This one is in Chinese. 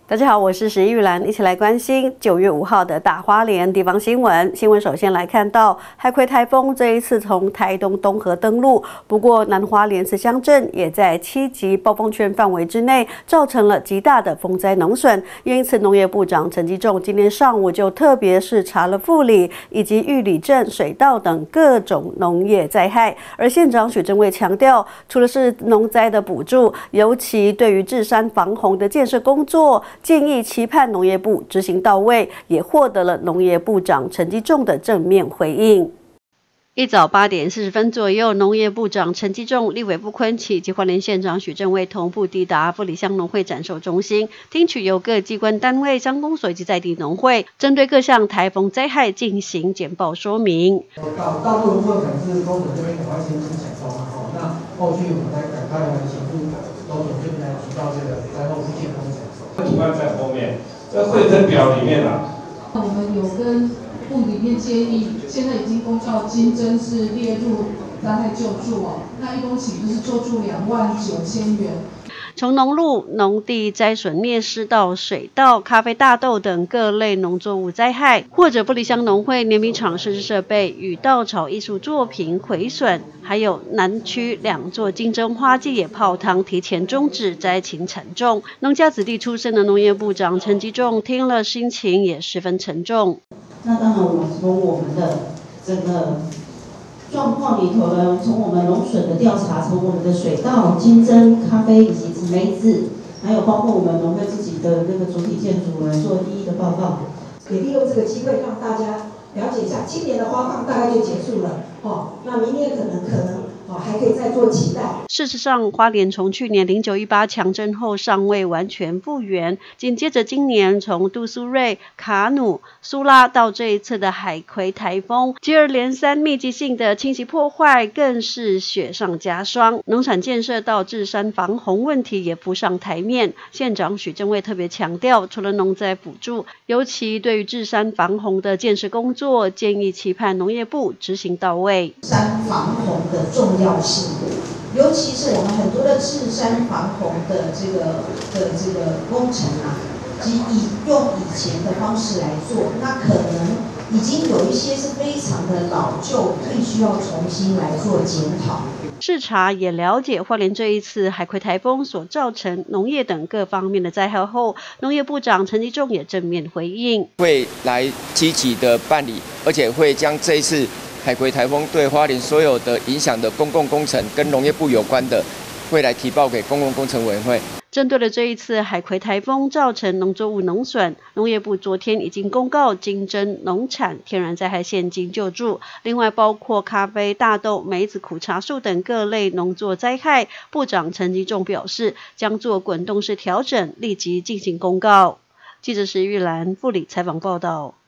大家好，我是石玉兰，一起来关心9月5号的大花莲地方新闻。新闻首先来看到海葵台风这一次从台东东河登陆，不过南花莲慈乡镇也在7级暴风圈范围之内，造成了极大的风灾农损。因此，农业部长陈吉仲今天上午就特别视察了富里以及玉里镇水稻等各种农业灾害。而县长许正卫强调，除了是农灾的补助，尤其对于治山防洪的建设工作，建议期盼农业部执行到位，也获得了农业部长陈吉仲的正面回应。一早8点40分左右，农业部长陈吉仲、立委傅崑萁及花莲县长许正卫同步抵达富里乡农会展售中心，听取由各机关单位、乡公所以及在地农会针对各项台风灾害进行简报说明。 大部分部分可能是公所这边赶快先采收嘛，那后续我们再赶快来协助公所这边来提到这个灾后复建工程。 主办在后面，在会诊表里面啊， 我们有跟部里面建议，现在已经公告金针是列入灾害救助那1公顷就是救助29000元。 从农路、农地灾损灭失到水稻、咖啡、大豆等各类农作物灾害，或者富里乡农会碾米厂设置设备与稻草艺术作品毁损，还有南区2座金针花季野泡汤提前终止，灾情惨重。农家子弟出身的农业部长陈吉仲听了，心情也十分沉重。 那当然，我们从我们的整个状况里头呢，从我们农损的调查，从我们的水稻、金针、咖啡以及梅子，还有包括我们农会自己的那个主体建筑来做一一的报告， 也利用这个机会让大家了解一下，今年的花放大概就结束了那明年可能还可以再做期待。 事实上，花莲从去年0918强震后尚未完全复原，紧接着今年从杜苏芮、卡努、苏拉到这一次的海葵台风，接二连三密集性的侵袭破坏，更是雪上加霜。农产建设到治山防洪问题也浮上台面。县长许正卫特别强调，除了农灾补助，尤其对于治山防洪的建设工作，建议期盼农业部执行到位。 山防洪的重要性，尤其是我们很多的治山防洪的这个工程及用以前的方式来做，那可能已经有一些是非常的老旧，必须要重新来做检讨。 视察也了解花莲这一次海葵台风所造成农业等各方面的灾害后，农业部长陈吉仲也正面回应， 会来积极的办理，而且会将这一次海葵台风对花莲所有的影响的公共工程跟农业部有关的，会来提报给公共工程委员会。 针对了这一次海葵台风造成农作物农损，农业部昨天已经公告金针农产天然灾害现金救助，另外包括咖啡、大豆、梅子、苦茶树等各类农作灾害，部长陈吉仲表示将做滚动式调整，立即进行公告。记者石玉兰富里采访报道。